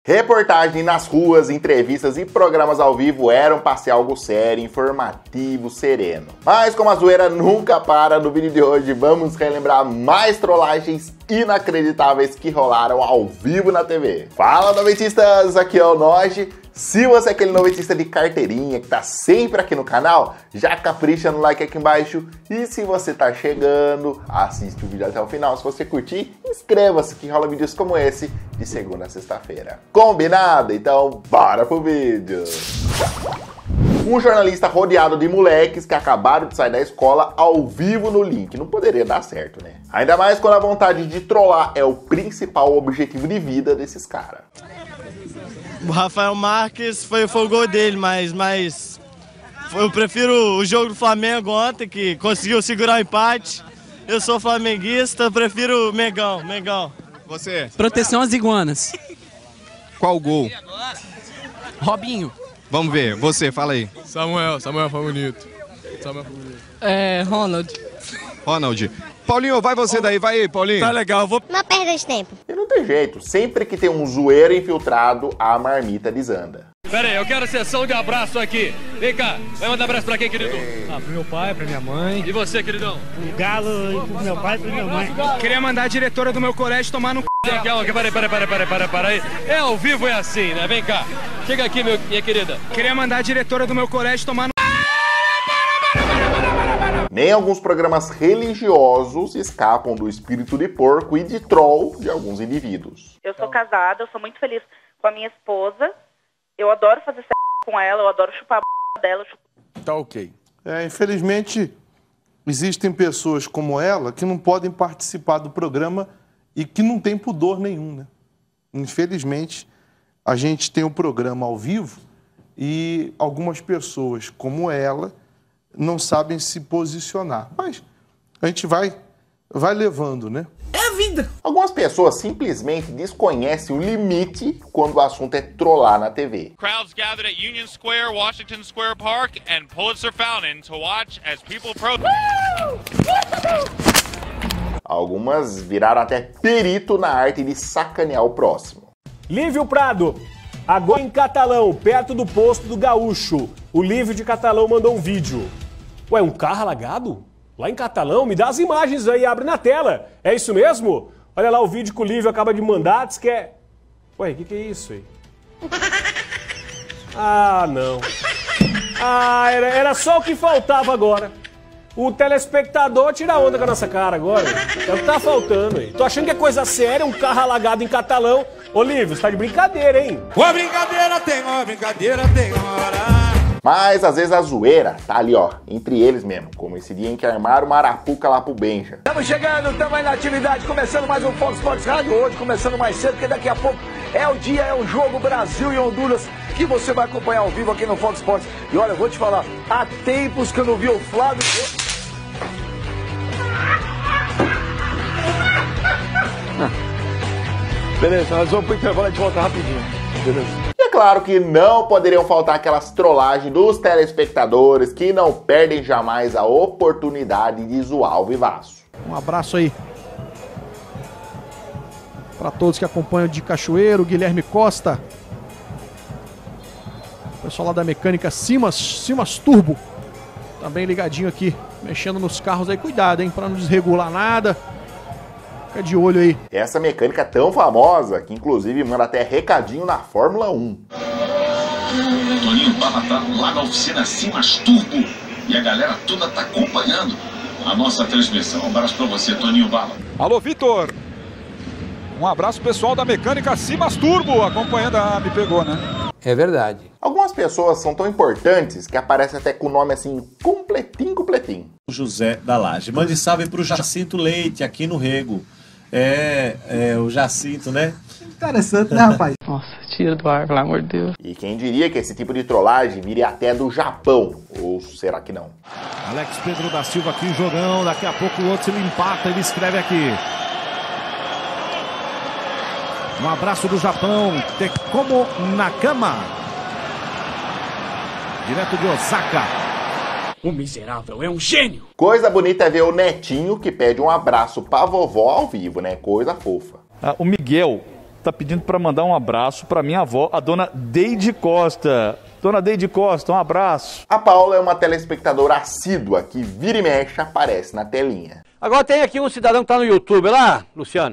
Reportagem nas ruas, entrevistas e programas ao vivo eram para ser algo sério, informativo, sereno. Mas como a zoeira nunca para, no vídeo de hoje vamos relembrar mais trollagens inacreditáveis que rolaram ao vivo na TV. Fala, noventistas! Aqui é o Noge. Se você é aquele noventista de carteirinha que tá sempre aqui no canal, já capricha no like aqui embaixo. E se você tá chegando, assiste o vídeo até o final. Se você curtir, inscreva-se que rola vídeos como esse de segunda a sexta-feira. Combinado? Então bora pro vídeo! Um jornalista rodeado de moleques que acabaram de sair da escola ao vivo no link. Não poderia dar certo, né? Ainda mais quando a vontade de trollar é o principal objetivo de vida desses caras. O Rafael Marques foi o gol dele, mas eu prefiro o jogo do Flamengo ontem, que conseguiu segurar o empate. Eu sou flamenguista, eu prefiro Mengão. Você? Proteção às iguanas. Qual o gol? Robinho. Vamos ver, você, fala aí. Samuel foi bonito. Ronald. Paulinho, vai você daí, vai aí, Paulinho. Tá legal, eu vou... Não perda de tempo. E não tem jeito, sempre que tem um zoeiro infiltrado, a marmita desanda. Pera aí, eu quero sessão de abraço aqui. Vem cá, vai mandar abraço pra quem, querido? Pro meu pai, pra minha mãe. E você, queridão? O Galo, pro meu pai e pra minha mãe. Queria mandar a diretora do meu colégio tomar no c... Para aí. É ao vivo, é assim, né? Vem cá. Chega aqui, minha querida. Queria mandar a diretora do meu colégio tomar no... Nem alguns programas religiosos escapam do espírito de porco e de troll de alguns indivíduos. Eu sou casada, eu sou muito feliz com a minha esposa. Eu adoro fazer sexo com ela, eu adoro chupar a dela. Tá ok. Infelizmente, existem pessoas como ela que não podem participar do programa e que não tem pudor nenhum, né? Infelizmente, a gente tem um programa ao vivo e algumas pessoas como ela não sabem se posicionar. Mas a gente vai levando, né? É a vida! Algumas pessoas simplesmente desconhecem o limite quando o assunto é trollar na TV. Crowds gathered at Union Square, Washington Square Park, and Pulitzer Fountain to watch as people Algumas viraram até perito na arte de sacanear o próximo. Lívio Prado, agora em Catalão, perto do posto do Gaúcho. O Lívio de Catalão mandou um vídeo. Ué, um carro alagado? Lá em Catalão? Me dá as imagens aí, abre na tela. É isso mesmo? Olha lá o vídeo que o Lívio acaba de mandar, diz que é... Ué, o que é isso aí? Ah, não. Ah, era só o que faltava agora. O telespectador tira onda com a nossa cara agora. É o que tá faltando aí. Tô achando que é coisa séria, um carro alagado em Catalão. Ô, Lívio, você tá de brincadeira, hein? Uma brincadeira tem hora. Mas às vezes a zoeira tá ali, ó, entre eles mesmo, como esse dia em que armaram uma arapuca lá pro Benja. Estamos chegando, estamos aí na atividade, começando mais um Fox Sports Rádio, hoje começando mais cedo, porque daqui a pouco é o dia, é o jogo Brasil e Honduras, que você vai acompanhar ao vivo aqui no Fox Sports. E olha, eu vou te falar, há tempos que eu não vi o Flávio... Beleza, nós vamos pro intervalo e a gente volta rapidinho, beleza? E é claro que não poderiam faltar aquelas trollagens dos telespectadores que não perdem jamais a oportunidade de zoar ao vivaço. Um abraço aí para todos que acompanham de Cachoeiro, Guilherme Costa, o pessoal lá da mecânica Simas Turbo, também ligadinho aqui, mexendo nos carros aí, cuidado, hein, para não desregular nada. Fica de olho aí. Essa mecânica é tão famosa que inclusive manda até recadinho na Fórmula 1. Toninho Bala tá lá na oficina Simas Turbo e a galera toda tá acompanhando a nossa transmissão. Um abraço pra você, Toninho Bala. Alô, Vitor. Um abraço pessoal da mecânica Simas Turbo, acompanhando a Me Pegou, né? É verdade. Algumas pessoas são tão importantes que aparecem até com o nome assim, completinho. José da Laje. Mande salve pro Jacinto Leite, aqui no Rego. O Jacinto, né? Interessante, né, rapaz? Nossa, tira do ar, pelo amor de Deus. E quem diria que esse tipo de trollagem viria até do Japão? Ou será que não? Alex Pedro da Silva aqui, jogão. Daqui a pouco o outro ele empata, ele escreve aqui. Um abraço do Japão, Tekomo Nakama. Direto de Osaka. O miserável é um gênio. Coisa bonita é ver o netinho que pede um abraço pra vovó ao vivo, né? Coisa fofa. O Miguel tá pedindo para mandar um abraço para minha avó, a dona Deide Costa. Dona Deide Costa, um abraço. A Paula é uma telespectadora assídua que vira e mexe aparece na telinha. Agora tem aqui um cidadão que tá no YouTube lá, Luciano.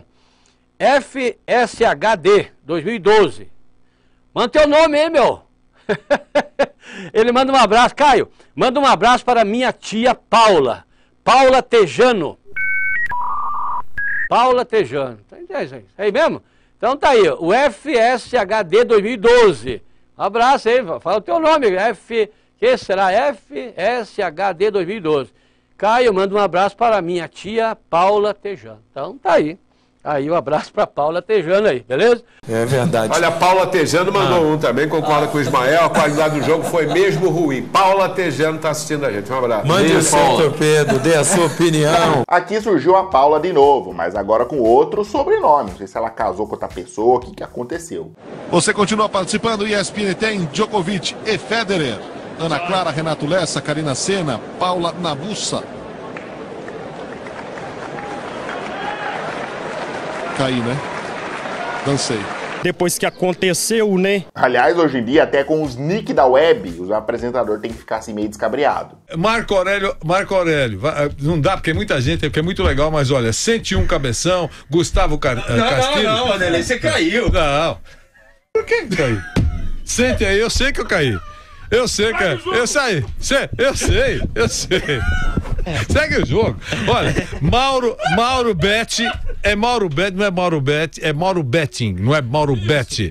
FSHD 2012. Manda teu nome aí, meu. Ele manda um abraço. Caio, manda um abraço para minha tia Paula. Paula Tejano. Paula Tejano. É isso aí mesmo? Então tá aí, o FSHD 2012. Um abraço aí, fala o teu nome. Que será? FSHD 2012. Caio, manda um abraço para minha tia Paula Tejano. Então tá aí. Aí um abraço para Paula Tejano aí, beleza? É verdade. Olha, a Paula Tejano mandou um também, concorda com o Ismael, a qualidade do jogo foi mesmo ruim. Paula Tejano tá assistindo a gente, um abraço. Mande o seu torpedo, dê a sua opinião. Aqui surgiu a Paula de novo, mas agora com outro sobrenome. Não sei se ela casou com outra pessoa, o que aconteceu. Você continua participando, ESPN tem Djokovic e Federer. Ana Clara, Renato Lessa, Karina Sena, Paula Nabussa. Caí, né? Dancei. Depois que aconteceu, né? Aliás, hoje em dia, até com os nick da web, o apresentador tem que ficar assim meio descabreado. Marco Aurélio, não dá, porque é muita gente, porque é muito legal, mas olha, 101 Cabeção, Gustavo Castilho... Não, Adelei, você caiu. Não. Por que caiu? Sente aí, eu sei que eu caí. Eu sei, cara. Eu sei. Segue o jogo. Olha, Mauro Betti. É Mauro Betti, não é Mauro Betti. É Mauro Betting, não é Mauro Betti.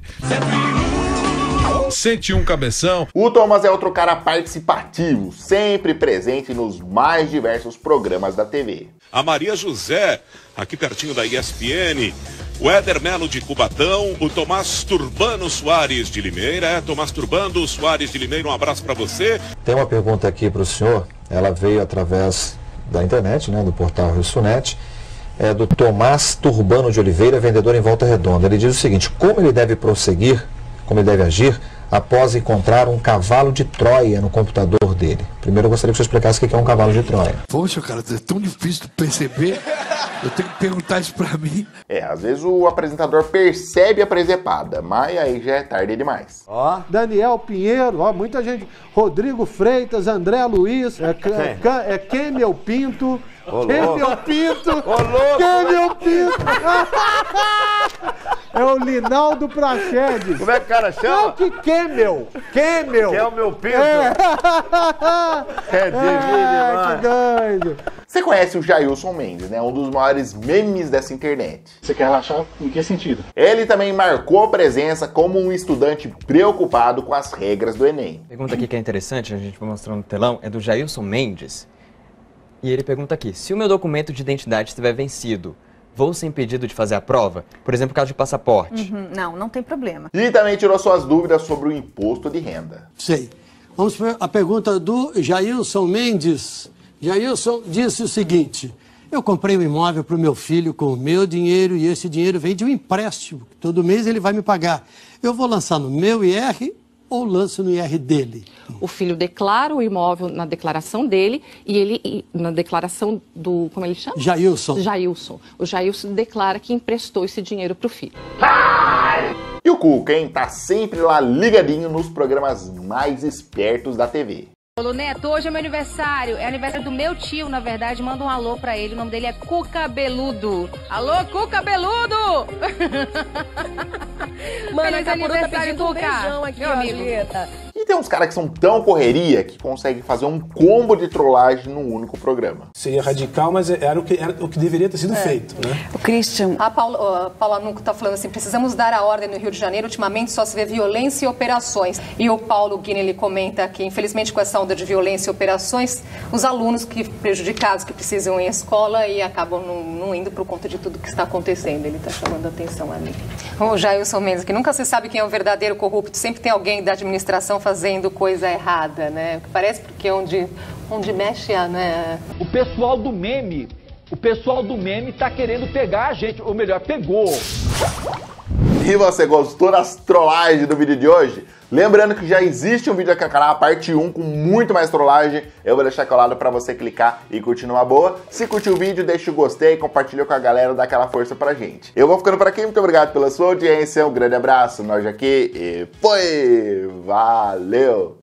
101 Cabeção. O Thomas é outro cara participativo, sempre presente nos mais diversos programas da TV. A Maria José, aqui pertinho da ESPN. O Éder Melo de Cubatão, o Tomás Turbano Soares de Limeira. Tomás Turbano Soares de Limeira, um abraço para você. Tem uma pergunta aqui para o senhor, ela veio através da internet, né, do portal Rissunet, do Tomás Turbano de Oliveira, vendedor em Volta Redonda. Ele diz o seguinte: como ele deve prosseguir, como ele deve agir após encontrar um cavalo de Troia no computador dele? Primeiro eu gostaria que você explicasse o que é um cavalo de Troia. Poxa, cara, é tão difícil de perceber. Eu tenho que perguntar isso pra mim. Às vezes o apresentador percebe a presepada, mas aí já é tarde demais. Daniel Pinheiro, muita gente. Rodrigo Freitas, André Luiz, Kemel Pinto. Kemel Pinto! Kemel Pinto! É o Linaldo Praxedes. Como é que o cara chama? Não, que Kemel! Kemel! Que é o meu pinto. Que doido! Você conhece o Jailson Mendes, né? Um dos maiores memes dessa internet. Você quer relaxar? Em que sentido? Ele também marcou a presença como um estudante preocupado com as regras do Enem. Pergunta aqui que é interessante, a gente vai mostrar no telão, é do Jailson Mendes. E ele pergunta aqui: se o meu documento de identidade estiver vencido, vou ser impedido de fazer a prova? Por exemplo, caso de passaporte. Não tem problema. E também tirou suas dúvidas sobre o imposto de renda. Sei. Vamos para a pergunta do Jailson Mendes. Jailson disse o seguinte: eu comprei um imóvel para o meu filho com o meu dinheiro e esse dinheiro vem de um empréstimo. Todo mês ele vai me pagar. Eu vou lançar no meu IR ou lanço no IR dele? O filho declara o imóvel na declaração dele e ele, na declaração do, como ele chama? Jailson. Jailson. O Jailson declara que emprestou esse dinheiro para o filho. E o Cuca, hein? Tá sempre lá ligadinho nos programas mais espertos da TV. Alô, Neto, hoje é meu aniversário. É aniversário do meu tio, na verdade. Manda um alô pra ele. O nome dele é Cuca Beludo. Alô, Cuca Beludo! Mano, feliz aniversário, Cuca. Beijão aqui, meu amigo. E tem uns caras que são tão correria que conseguem fazer um combo de trollagem num único programa. Seria radical, mas era o que deveria ter sido feito, né? O Christian... A Paula Nuco tá falando assim: precisamos dar a ordem no Rio de Janeiro. Ultimamente só se vê violência e operações. E o Paulo Guini, ele comenta que, infelizmente, com essa onda de violência e operações, os alunos que prejudicados, que precisam ir à escola e acabam não indo por conta de tudo que está acontecendo. Ele tá chamando a atenção ali. O Jailson Mendes, que nunca se sabe quem é o verdadeiro corrupto. Sempre tem alguém da administração fazendo coisa errada, né? Parece porque onde mexe, né? O pessoal do meme tá querendo pegar a gente, ou melhor, pegou. E você gostou das trollagens do vídeo de hoje? Lembrando que já existe um vídeo aqui no canal, parte 1, com muito mais trollagem. Eu vou deixar aqui ao lado pra você clicar e curtir numa boa. Se curtiu o vídeo, deixa o gostei, compartilha com a galera, dá aquela força pra gente. Eu vou ficando por aqui, muito obrigado pela sua audiência, um grande abraço, nós aqui e foi! Valeu!